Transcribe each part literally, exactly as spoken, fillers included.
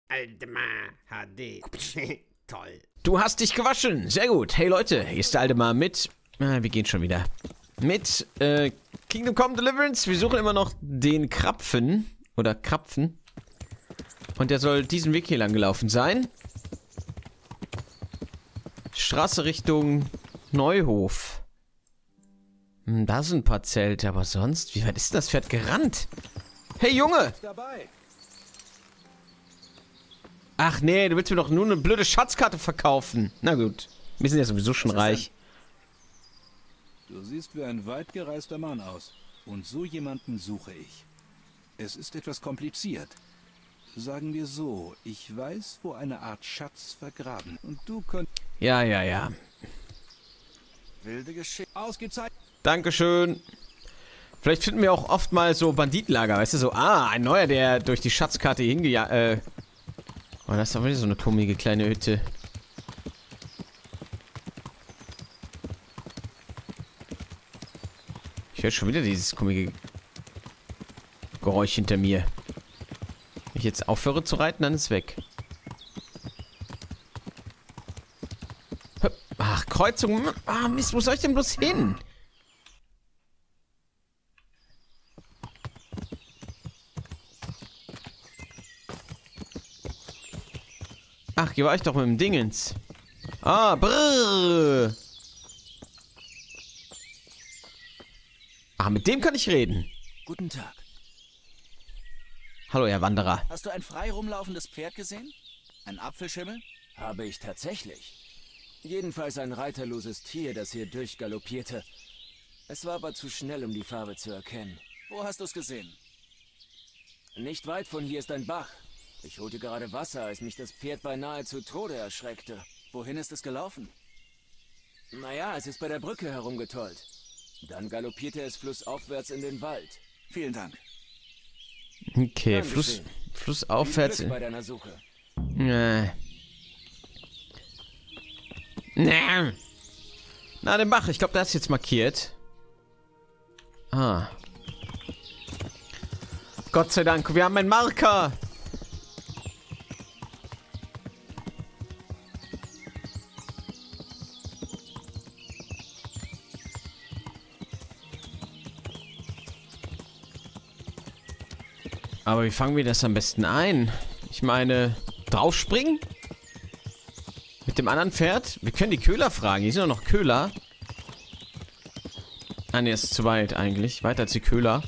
Aldemar H D. Toll. Du hast dich gewaschen. Sehr gut. Hey Leute, hier ist der Aldemar mit... Ah, wir gehen schon wieder. Mit äh, Kingdom Come Deliverance. Wir suchen immer noch den Krapfen. Oder Krapfen. Und der soll diesen Weg hier lang gelaufen sein. Straße Richtung Neuhof. Hm, da sind ein paar Zelte, aber sonst... Wie weit ist denn das Pferd gerannt? Hey Junge! Ach nee, du willst mir doch nur eine blöde Schatzkarte verkaufen. Na gut, wir sind ja sowieso schon reich. Du siehst wie ein weit gereister Mann aus. Und so jemanden suche ich. Es ist etwas kompliziert. Sagen wir so, ich weiß, wo eine Art Schatz vergraben. Und du könntest... Ja, ja, ja. Wilde Geschichte. Ausgezeichnet. Dankeschön. Vielleicht finden wir auch oft mal so Banditenlager, weißt du, so, ah, ein neuer, der durch die Schatzkarte hingejagt, äh... Oh, das ist doch wieder so eine komische kleine Hütte. Ich höre schon wieder dieses komische Geräusch hinter mir. Wenn ich jetzt aufhöre zu reiten, dann ist es weg. Ach, Kreuzung. Ah, Mist, wo soll ich denn bloß hin? Ach, hier war ich doch mit dem Dingens. Ah, brrr. Ah, mit dem kann ich reden. Guten Tag. Hallo, Herr Wanderer. Hast du ein frei rumlaufendes Pferd gesehen? Ein Apfelschimmel? Habe ich tatsächlich. Jedenfalls ein reiterloses Tier, das hier durchgaloppierte. Es war aber zu schnell, um die Farbe zu erkennen. Wo hast du es gesehen? Nicht weit von hier ist ein Bach. Ich holte gerade Wasser, als mich das Pferd beinahe zu Tode erschreckte. Wohin ist es gelaufen? Naja, es ist bei der Brücke herumgetollt. Dann galoppierte es flussaufwärts in den Wald. Vielen Dank. Okay, Fluss, flussaufwärts. Viel Glück bei deiner Suche. Nee. Nee. Na, den Bach. Ich glaube, da ist jetzt markiert. Ah. Gott sei Dank, wir haben einen Marker. Aber wie fangen wir das am besten ein? Ich meine, draufspringen? Mit dem anderen Pferd? Wir können die Köhler fragen. Hier sind doch noch Köhler. Ah, ne, ist zu weit eigentlich. Weiter als die Köhler.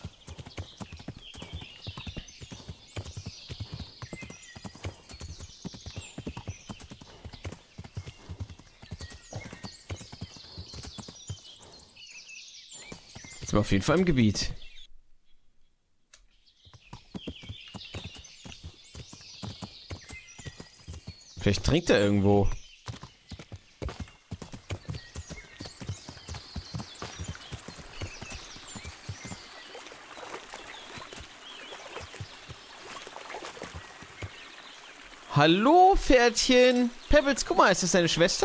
Jetzt sind wir auf jeden Fall im Gebiet. Vielleicht trinkt er irgendwo. Hallo, Pferdchen. Pebbles, guck mal, ist das deine Schwester?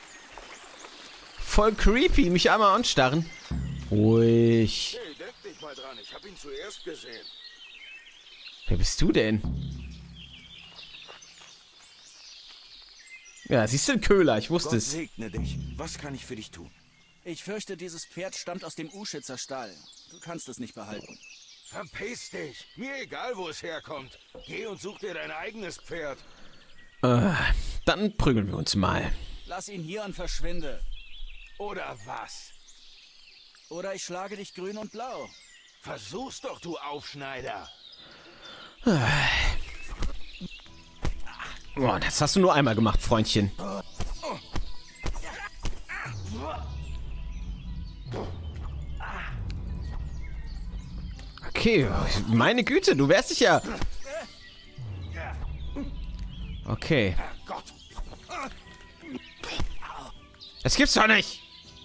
Voll creepy, mich einmal anstarren. Ruhig. Hey, denk dich mal dran, ich hab ihn zuerst gesehen. Wer bist du denn? Ja, siehst du, Köhler, ich wusste Gott es. segne dich. Was kann ich für dich tun? Ich fürchte, dieses Pferd stammt aus dem Uschitzer Stall. Du kannst es nicht behalten. Verpiss dich. Mir egal, wo es herkommt. Geh und such dir dein eigenes Pferd. Äh, dann prügeln wir uns mal. Lass ihn hier und verschwinde. Oder was? Oder ich schlage dich grün und blau. Versuch's doch, du Aufschneider. Boah, das hast du nur einmal gemacht, Freundchen. Okay, meine Güte, du wärst dich ja... Okay. Das gibt's doch nicht!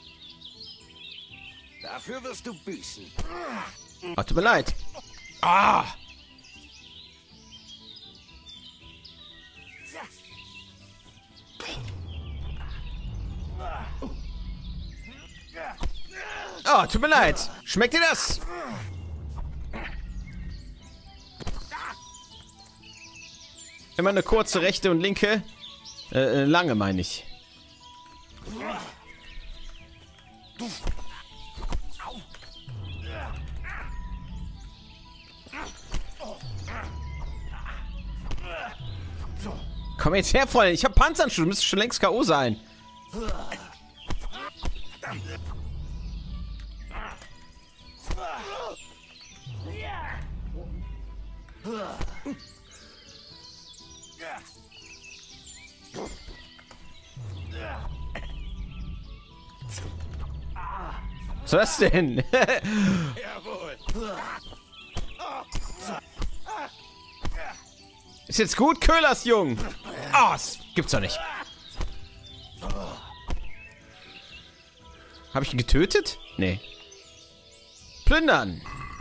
Dafür wirst du büßen. Oh, tut mir leid. Ah! Oh, tut mir leid. Schmeckt dir das? Immer eine kurze rechte und linke. Äh, äh, lange meine ich. Komm jetzt her, Freunde. Ich hab Panzerhandschuhe. Du müsstest schon längst K O sein. Was soll das denn? Jawohl. Ist jetzt gut, Köhlers, Jung? Ah, oh, das gibt's doch nicht. Habe ich ihn getötet? Nee. Plündern.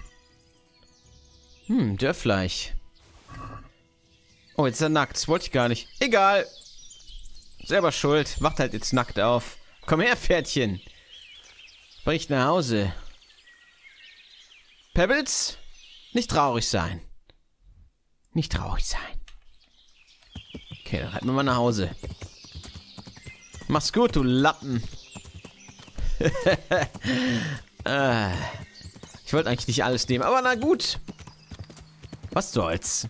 Hm, Dörfleich. Oh, jetzt ist er nackt. Das wollte ich gar nicht. Egal. Selber schuld. Wacht halt jetzt nackt auf. Komm her, Pferdchen. Bring ich nach Hause. Pebbles? Nicht traurig sein. Nicht traurig sein. Okay, dann reiten wir mal nach Hause. Mach's gut, du Lappen. ah, ich wollte eigentlich nicht alles nehmen, aber na gut. Was soll's.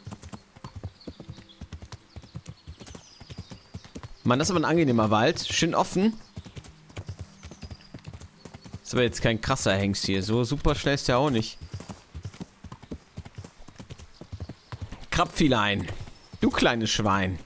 Mann, das ist aber ein angenehmer Wald. Schön offen. Ist aber jetzt kein krasser Hengst hier. So super schnell ist der auch nicht. Krabfilein. Du kleines Schwein.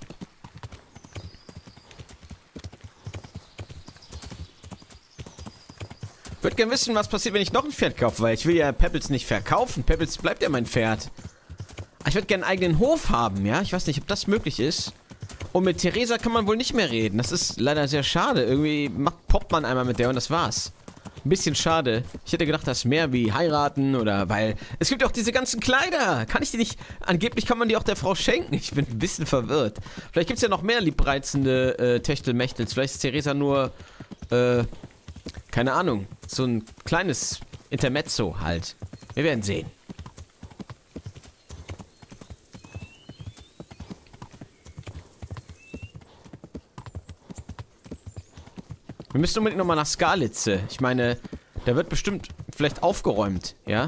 Ich würde gerne wissen, was passiert, wenn ich noch ein Pferd kaufe, weil ich will ja Pebbles nicht verkaufen. Pebbles bleibt ja mein Pferd. Aber ich würde gerne einen eigenen Hof haben, ja? Ich weiß nicht, ob das möglich ist. Und mit Theresa kann man wohl nicht mehr reden. Das ist leider sehr schade. Irgendwie macht, poppt man einmal mit der und das war's. Ein bisschen schade. Ich hätte gedacht, das mehr wie heiraten oder weil... Es gibt ja auch diese ganzen Kleider. Kann ich die nicht... Angeblich kann man die auch der Frau schenken. Ich bin ein bisschen verwirrt. Vielleicht gibt es ja noch mehr liebreizende äh, Techtelmechtels. Vielleicht ist Theresa nur... Äh, keine Ahnung. So ein kleines Intermezzo halt. Wir werden sehen. Wir müssen unbedingt nochmal nach Skalitze. Ich meine, da wird bestimmt vielleicht aufgeräumt, ja?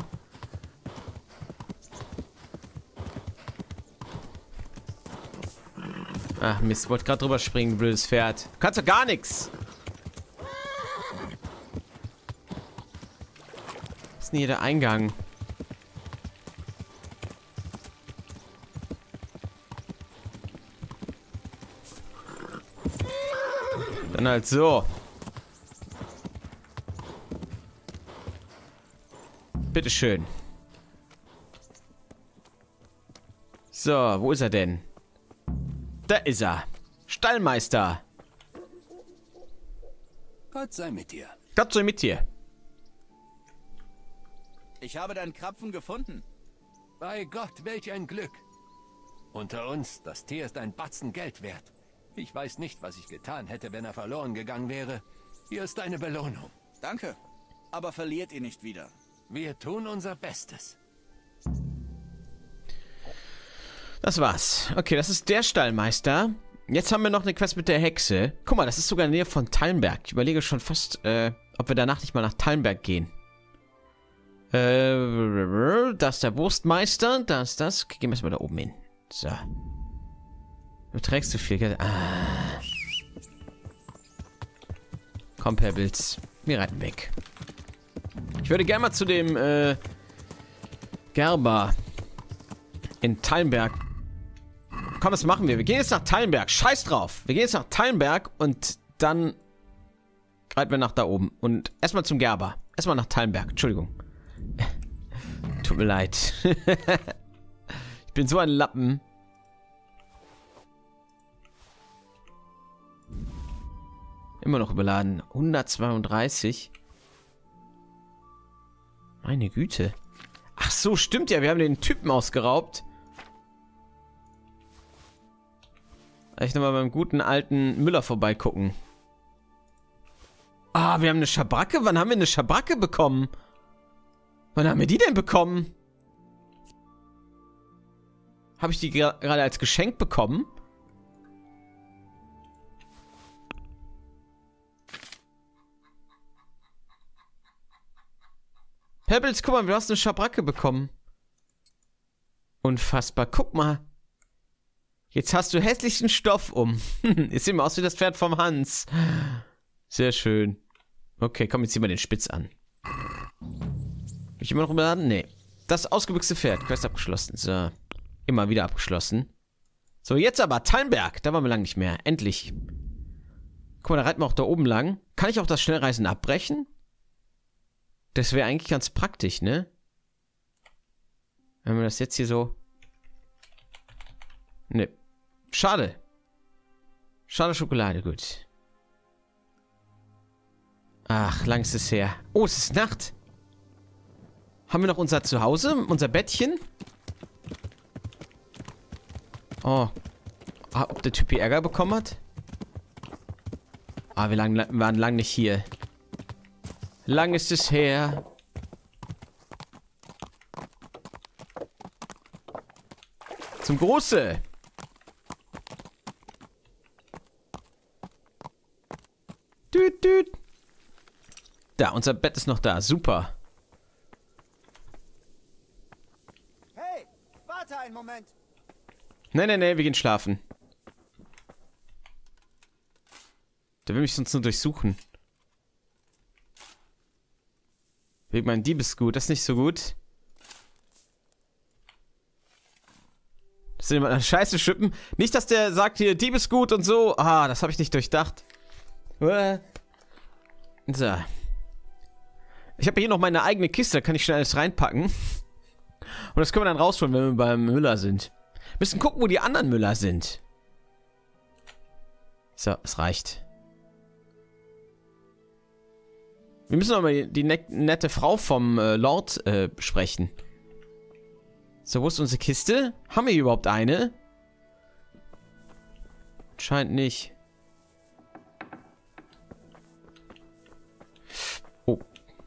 Ach Mist, wollte gerade drüber springen, blödes Pferd. Du kannst doch gar nichts. Was ist denn hier der Eingang? Dann halt so. Bitteschön. So, wo ist er denn? Da ist er. Stallmeister. Gott sei mit dir. Gott sei mit dir. Ich habe deinen Krapfen gefunden. Bei Gott, welch ein Glück. Unter uns, das Tier ist ein Batzen Geld wert. Ich weiß nicht, was ich getan hätte, wenn er verloren gegangen wäre. Hier ist deine Belohnung. Danke. Aber verliert ihn nicht wieder. Wir tun unser Bestes. Das war's. Okay, das ist der Stallmeister. Jetzt haben wir noch eine Quest mit der Hexe. Guck mal, das ist sogar in der Nähe von Tallenberg. Ich überlege schon fast, äh, ob wir danach nicht mal nach Tallenberg gehen. Äh, da ist der Wurstmeister. Da ist das. Okay, gehen wir erstmal da oben hin. So. Du trägst zu viel Geld. Ah. Komm, Pebbles. Wir reiten weg. Ich würde gerne mal zu dem, äh, Gerber in Tallenberg. Komm, was machen wir? Wir gehen jetzt nach Tallenberg. Scheiß drauf. Wir gehen jetzt nach Tallenberg und dann reiten wir nach da oben. Und erstmal zum Gerber. Erstmal nach Tallenberg. Entschuldigung. Tut mir leid. Ich bin so ein Lappen. Immer noch überladen. hundertzweiunddreißig. Meine Güte. Ach so, stimmt ja. Wir haben den Typen ausgeraubt. Vielleicht nochmal beim guten alten Müller vorbeigucken. Ah, wir haben eine Schabracke. Wann haben wir eine Schabracke bekommen? Wann haben wir die denn bekommen? Habe ich die gra- gerade als Geschenk bekommen? Pebbles, guck mal, du hast eine Schabracke bekommen. Unfassbar. Guck mal. Jetzt hast du hässlichen Stoff um. Ist immer aus wie das Pferd vom Hans. Sehr schön. Okay, komm, jetzt zieh mal den Spitz an. Will ich immer noch überladen? Nee. Das ausgebüxte Pferd. Quest abgeschlossen. So. Immer wieder abgeschlossen. So, jetzt aber. Talmberg. Da waren wir lang nicht mehr. Endlich. Guck mal, da reiten wir auch da oben lang. Kann ich auch das Schnellreisen abbrechen? Das wäre eigentlich ganz praktisch, ne? Wenn wir das jetzt hier so... Ne. Schade. Schade Schokolade, gut. Ach, lang ist es her. Oh, es ist Nacht. Haben wir noch unser Zuhause? Unser Bettchen? Oh. Ah, ob der Typ hier Ärger bekommen hat? Ah, wir lang, waren lang nicht hier. Lang ist es her. Zum Große. Düt, düt. Da, unser Bett ist noch da. Super. Hey, warte einen Moment. Nee, nee, nee, wir gehen schlafen. Der will mich sonst nur durchsuchen. Wegen meinem Diebesgut. Das ist nicht so gut. Das sind immer scheiße Schippen. Nicht, dass der sagt hier Diebesgut und so. Ah, das habe ich nicht durchdacht. So. Ich habe hier noch meine eigene Kiste. Da kann ich schnell alles reinpacken. Und das können wir dann rausholen, wenn wir beim Müller sind. Wir müssen gucken, wo die anderen Müller sind. So, es reicht. Wir müssen noch mal die ne nette Frau vom äh, Lord äh, besprechen. So, wo ist unsere Kiste? Haben wir hier überhaupt eine? Scheint nicht. Oh.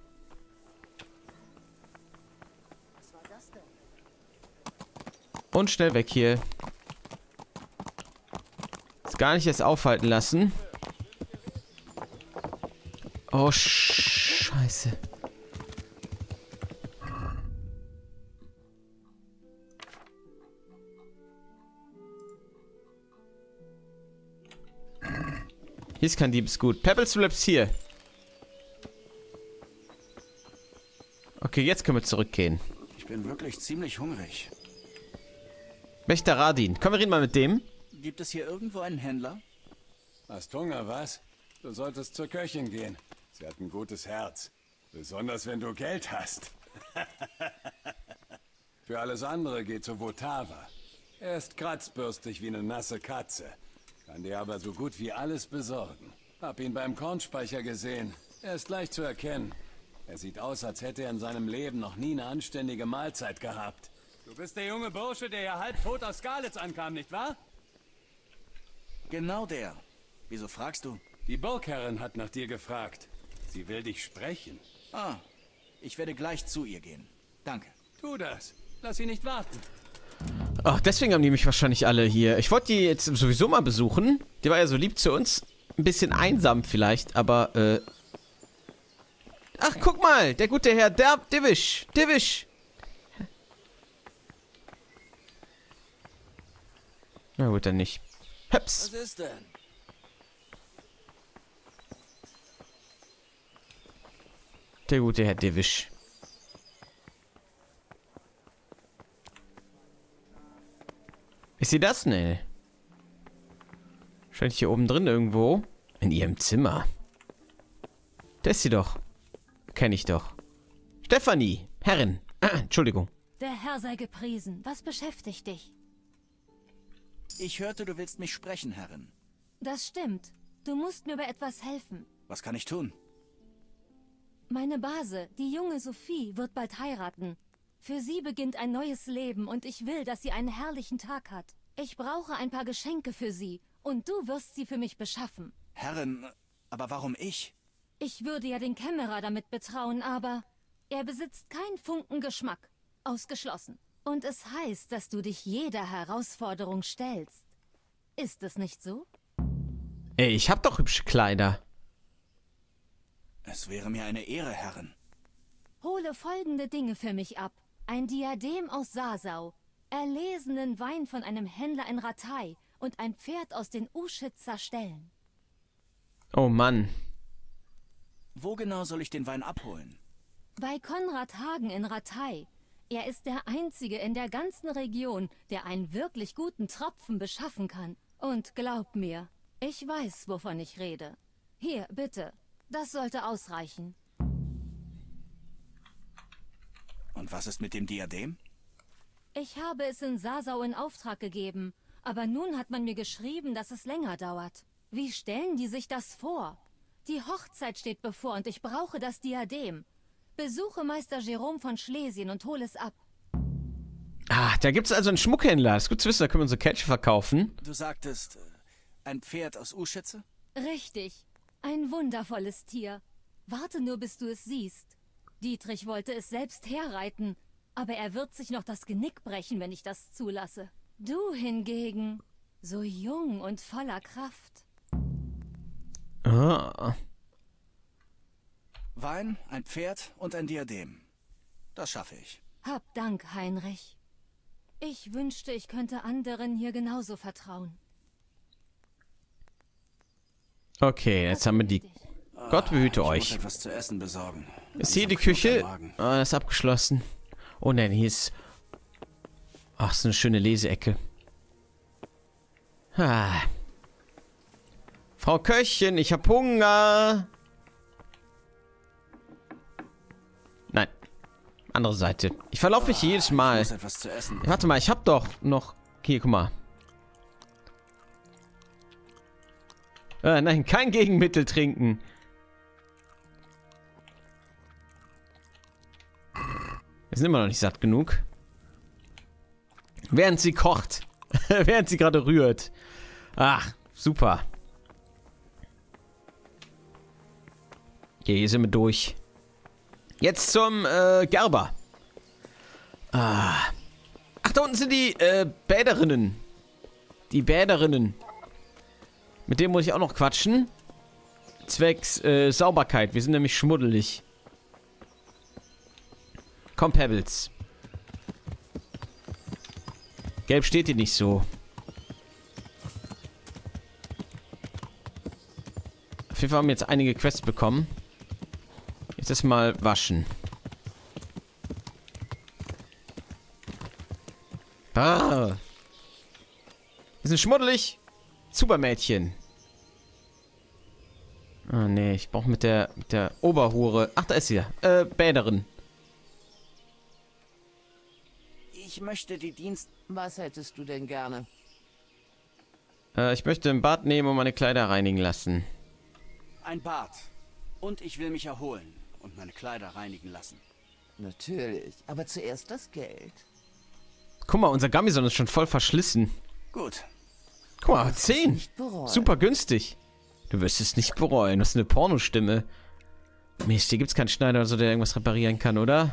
Was war das denn? Und schnell weg hier. Jetzt gar nicht erst aufhalten lassen. Oh, Scheiße. Hier ist kein Diebesgut. Pebbles, du bleibst hier. Okay, jetzt können wir zurückgehen. Ich bin wirklich ziemlich hungrig. Wächter Radin. Komm, wir reden mal mit dem. Gibt es hier irgendwo einen Händler? Hast Hunger, was? Du solltest zur Köchin gehen. Sie hat ein gutes Herz. Besonders wenn du Geld hast. Für alles andere geht zu Votava. Er ist kratzbürstig wie eine nasse Katze. Kann dir aber so gut wie alles besorgen. Hab ihn beim Kornspeicher gesehen. Er ist leicht zu erkennen. Er sieht aus, als hätte er in seinem Leben noch nie eine anständige Mahlzeit gehabt. Du bist der junge Bursche, der ja halb tot aus Skalitz ankam, nicht wahr? Genau der. Wieso fragst du? Die Burgherrin hat nach dir gefragt. Sie will dich sprechen. Ah, ich werde gleich zu ihr gehen. Danke. Tu das. Lass sie nicht warten. Ach, deswegen haben die mich wahrscheinlich alle hier. Ich wollte die jetzt sowieso mal besuchen. Die war ja so lieb zu uns. Ein bisschen einsam vielleicht, aber, äh... Ach, guck mal, der gute Herr der Divish. Divish. Na gut, dann nicht. Höps. Was ist denn? Der gute Herr Divish. Ist sie das? Nee. Scheint hier oben drin irgendwo. In ihrem Zimmer. Da ist sie doch. Kenn ich doch. Stefanie. Herrin. Entschuldigung. Der Herr sei gepriesen. Was beschäftigt dich? Ich hörte, du willst mich sprechen, Herrin. Das stimmt. Du musst mir bei etwas helfen. Was kann ich tun? Meine Base, die junge Sophie, wird bald heiraten. Für sie beginnt ein neues Leben und ich will, dass sie einen herrlichen Tag hat. Ich brauche ein paar Geschenke für sie und du wirst sie für mich beschaffen. Herrin, aber warum ich? Ich würde ja den Kämmerer damit betrauen, aber er besitzt keinen Funken Geschmack. Ausgeschlossen. Und es heißt, dass du dich jeder Herausforderung stellst. Ist es nicht so? Ey, ich hab doch hübsche Kleider. Es wäre mir eine Ehre, Herrin. Hole folgende Dinge für mich ab. Ein Diadem aus Sasau, erlesenen Wein von einem Händler in Rattay und ein Pferd aus den Uschitzer Ställen. Oh Mann. Wo genau soll ich den Wein abholen? Bei Konrad Hagen in Rattay. Er ist der Einzige in der ganzen Region, der einen wirklich guten Tropfen beschaffen kann. Und glaub mir, ich weiß, wovon ich rede. Hier, bitte. Das sollte ausreichen. Und was ist mit dem Diadem? Ich habe es in Sasau in Auftrag gegeben, aber nun hat man mir geschrieben, dass es länger dauert. Wie stellen die sich das vor? Die Hochzeit steht bevor und ich brauche das Diadem. Besuche Meister Jerome von Schlesien und hole es ab. Ah, da gibt's also einen Schmuckhändler. Das ist gut zu wissen, da können wir unsere Kelche verkaufen. Du sagtest, äh, ein Pferd aus Uschitze? Richtig. Ein wundervolles Tier. Warte nur, bis du es siehst. Dietrich wollte es selbst herreiten, aber er wird sich noch das Genick brechen, wenn ich das zulasse. Du hingegen, so jung und voller Kraft. Ah. Wein, ein Pferd und ein Diadem. Das schaffe ich. Hab Dank, Heinrich. Ich wünschte, ich könnte anderen hier genauso vertrauen. Okay, jetzt haben wir die... Gott behüte Ich muss euch. etwas zu essen besorgen. Ist hier die Küche? Ah, das ist abgeschlossen. Oh nein, hier ist... Ach, so eine schöne Leseecke. Ah. Frau Köchin, ich hab Hunger. Nein. Andere Seite. Ich verlaufe mich jedes Mal. Ich muss etwas zu essen. Warte mal, ich hab doch noch... Hier, guck mal. Ah, nein, kein Gegenmittel trinken. Wir sind immer noch nicht satt genug. Während sie kocht. Während sie gerade rührt. Ach, super. Okay, hier sind wir durch. Jetzt zum äh, Gerber. Ah. Ach, da unten sind die äh, Bäderinnen. Die Bäderinnen. Mit dem muss ich auch noch quatschen. Zwecks äh, Sauberkeit. Wir sind nämlich schmuddelig. Komm, Pebbles. Gelb steht hier nicht so. Auf jeden Fall haben wir jetzt einige Quests bekommen. Jetzt erstmal waschen. Ah. Wir sind schmuddelig. Supermädchen. Ah, nee, ich brauche mit der, mit der Oberhure... Ach, da ist sie. Äh, Bäderin. Ich möchte die Dienst... Was hättest du denn gerne? Äh, ich möchte ein Bad nehmen und meine Kleider reinigen lassen. Ein Bad. Und ich will mich erholen und meine Kleider reinigen lassen. Natürlich, aber zuerst das Geld. Guck mal, unser Gamison ist schon voll verschlissen. Gut. Guck mal, zehn. Nicht bereuen. Super günstig. Du wirst es nicht bereuen. Das ist eine Pornostimme. Mist, hier gibt es keinen Schneider oder so, der irgendwas reparieren kann, oder?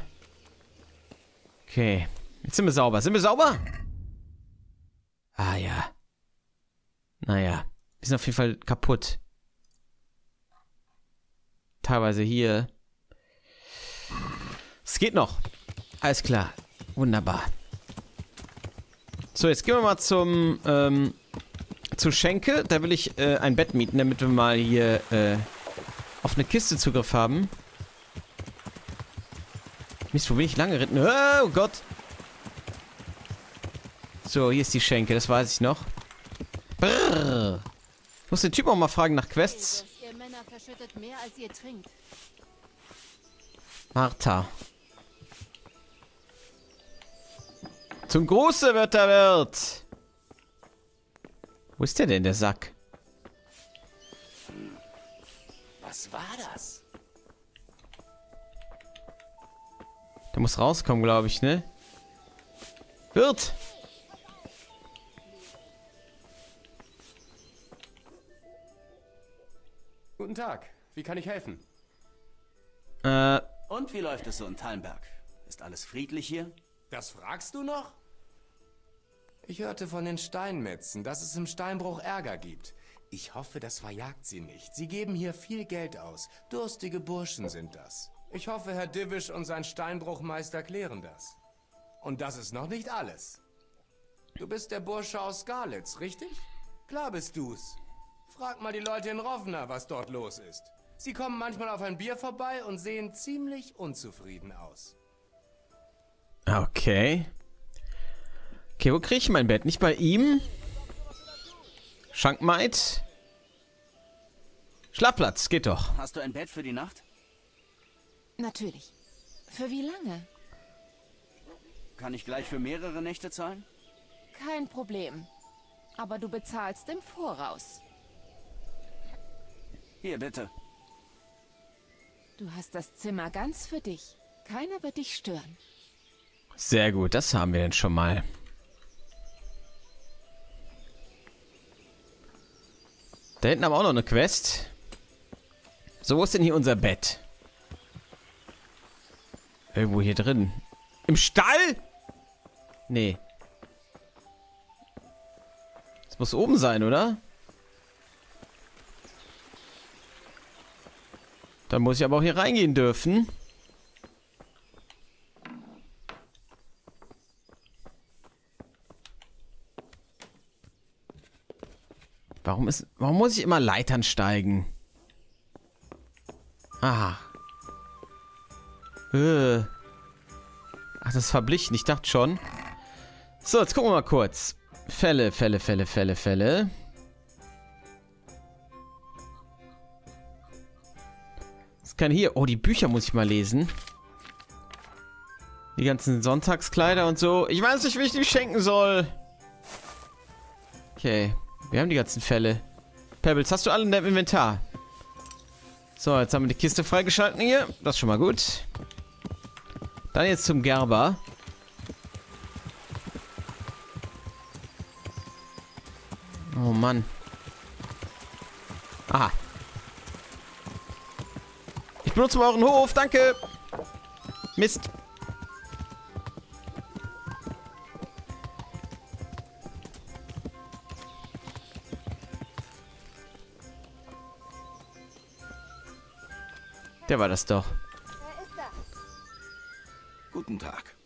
Okay. Jetzt sind wir sauber. Sind wir sauber? Ah, ja. Naja. Wir sind auf jeden Fall kaputt. Teilweise hier. Es geht noch. Alles klar. Wunderbar. So, jetzt gehen wir mal zum, ähm, zu Schenke. Da will ich äh, ein Bett mieten, damit wir mal hier äh, auf eine Kiste Zugriff haben. Mist, wo bin ich lang geritten? Oh Gott. So, hier ist die Schenke, das weiß ich noch. Brrr. Ich muss den Typ auch mal fragen nach Quests. Ihr Männer verschüttet mehr, als ihr trinkt. Martha. Zum Gruße wird der Wirt. Wo ist der denn, der Sack? Was war das? Der muss rauskommen, glaube ich, ne? Wirt! Guten Tag, wie kann ich helfen? Äh, Und wie läuft es so in Talmberg? Ist alles friedlich hier? Das fragst du noch? Ich hörte von den Steinmetzen, dass es im Steinbruch Ärger gibt. Ich hoffe, das verjagt sie nicht. Sie geben hier viel Geld aus. Durstige Burschen sind das. Ich hoffe, Herr Divish und sein Steinbruchmeister klären das. Und das ist noch nicht alles. Du bist der Bursche aus Skalitz, richtig? Klar bist du's. Frag mal die Leute in Rovna, was dort los ist. Sie kommen manchmal auf ein Bier vorbei und sehen ziemlich unzufrieden aus. Okay. Okay, wo kriege ich mein Bett? Nicht bei ihm? Schankmaid? Schlafplatz, geht doch. Hast du ein Bett für die Nacht? Natürlich. Für wie lange? Kann ich gleich für mehrere Nächte zahlen? Kein Problem. Aber du bezahlst im Voraus. Hier, bitte. Du hast das Zimmer ganz für dich. Keiner wird dich stören. Sehr gut, das haben wir denn schon mal. Da hinten haben wir auch noch eine Quest. So, wo ist denn hier unser Bett? Irgendwo hier drin. Im Stall? Nee. Das muss oben sein, oder? Dann muss ich aber auch hier reingehen dürfen. Warum ist... Warum muss ich immer Leitern steigen? Ah. Äh. Ach, das ist verblichen. Ich dachte schon. So, jetzt gucken wir mal kurz. Fälle, Fälle, Fälle, Fälle, Fälle. Was kann hier... Oh, die Bücher muss ich mal lesen. Die ganzen Sonntagskleider und so. Ich weiß nicht, wie ich die schenken soll. Okay. Wir haben die ganzen Fälle. Pebbles, hast du alle in deinem Inventar? So, jetzt haben wir die Kiste freigeschalten hier. Das ist schon mal gut. Dann jetzt zum Gerber. Oh Mann. Aha. Ich benutze mal euren Hof, danke. Mist. Der war das doch. Wer ist da? Guten Tag.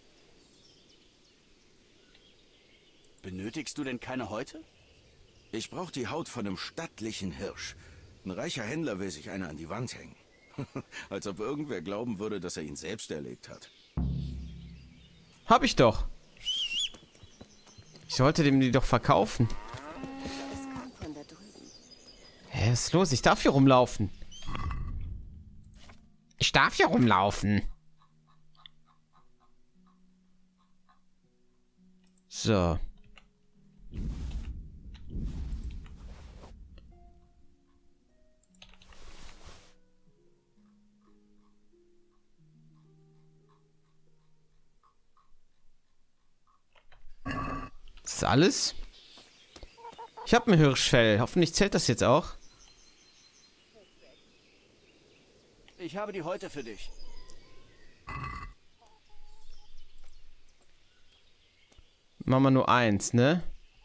Benötigst du denn keine Häute? Ich brauche die Haut von einem stattlichen Hirsch. Ein reicher Händler will sich eine an die Wand hängen. Als ob irgendwer glauben würde, dass er ihn selbst erlegt hat. Hab ich doch. Ich sollte dem die doch verkaufen. Hä, was ist los? Ich darf hier rumlaufen. Ich darf hier rumlaufen. So. Das ist alles? Ich habe ein Hirschfell. Hoffentlich zählt das jetzt auch. Ich habe die Häute für dich. Machen wir nur eins, ne?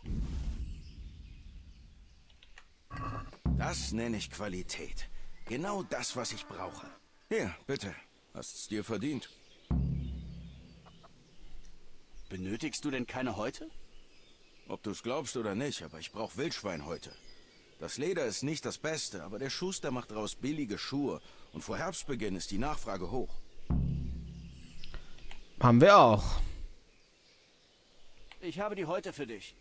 Das nenne ich Qualität. Genau das, was ich brauche. Hier, bitte. Hast's dir verdient. Benötigst du denn keine Häute? Ob du's glaubst oder nicht, aber ich brauche Wildschweinhäute. Das Leder ist nicht das Beste, aber der Schuster macht daraus billige Schuhe. Und vor Herbstbeginn ist die Nachfrage hoch. Haben wir auch. Ich habe die Häute für dich.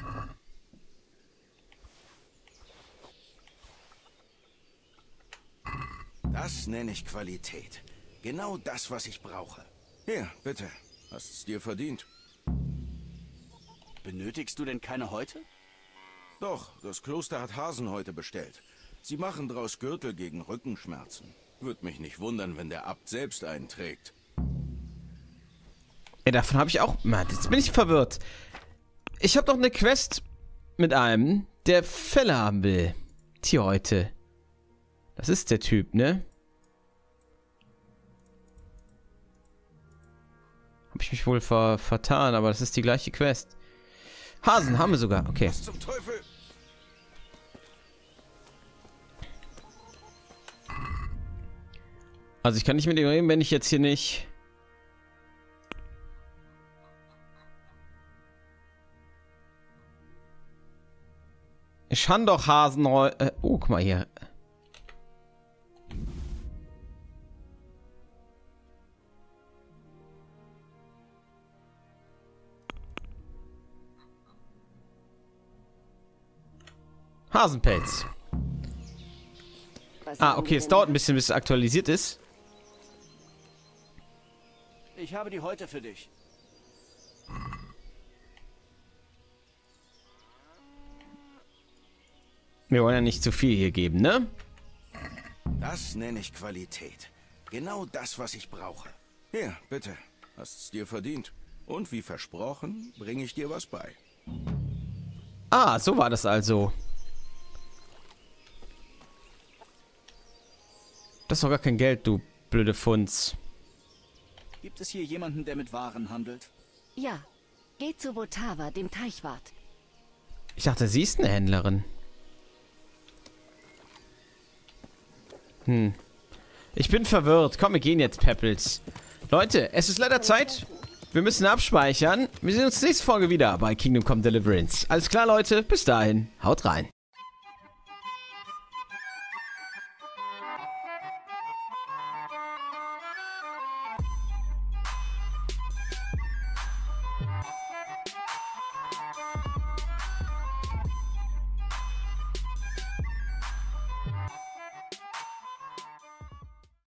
Das nenne ich Qualität. Genau das, was ich brauche. Hier, bitte. Hast's dir verdient. Benötigst du denn keine Häute? Doch, das Kloster hat Hasenhäute bestellt. Sie machen draus Gürtel gegen Rückenschmerzen. Würde mich nicht wundern, wenn der Abt selbst einen trägt. Ey, davon habe ich auch... Mann, jetzt bin ich verwirrt. Ich habe doch eine Quest mit einem, der Fälle haben will. Tierhäute. Das ist der Typ, ne? Habe ich mich wohl ver vertan, aber das ist die gleiche Quest. Hasen haben wir sogar. Okay. Was zum Teufel? Also ich kann nicht mit ihm reden, wenn ich jetzt hier nicht... Ich kann doch Hasen... Äh, oh, guck mal hier. Hasenpelz. Ah, okay, es dauert ein bisschen, bis es aktualisiert ist. Ich habe die Häute für dich. Wir wollen ja nicht zu viel hier geben, ne? Das nenne ich Qualität. Genau das, was ich brauche. Hier, bitte. Hast's dir verdient. Und wie versprochen, bringe ich dir was bei. Ah, so war das also. Das ist doch gar kein Geld, du blöde Funz. Gibt es hier jemanden, der mit Waren handelt? Ja. Geht zu Votava, dem Teichwart. Ich dachte, sie ist eine Händlerin. Hm. Ich bin verwirrt. Komm, wir gehen jetzt, Peppels. Leute, es ist leider Zeit. Wir müssen abspeichern. Wir sehen uns nächste Folge wieder bei Kingdom Come Deliverance. Alles klar, Leute. Bis dahin. Haut rein.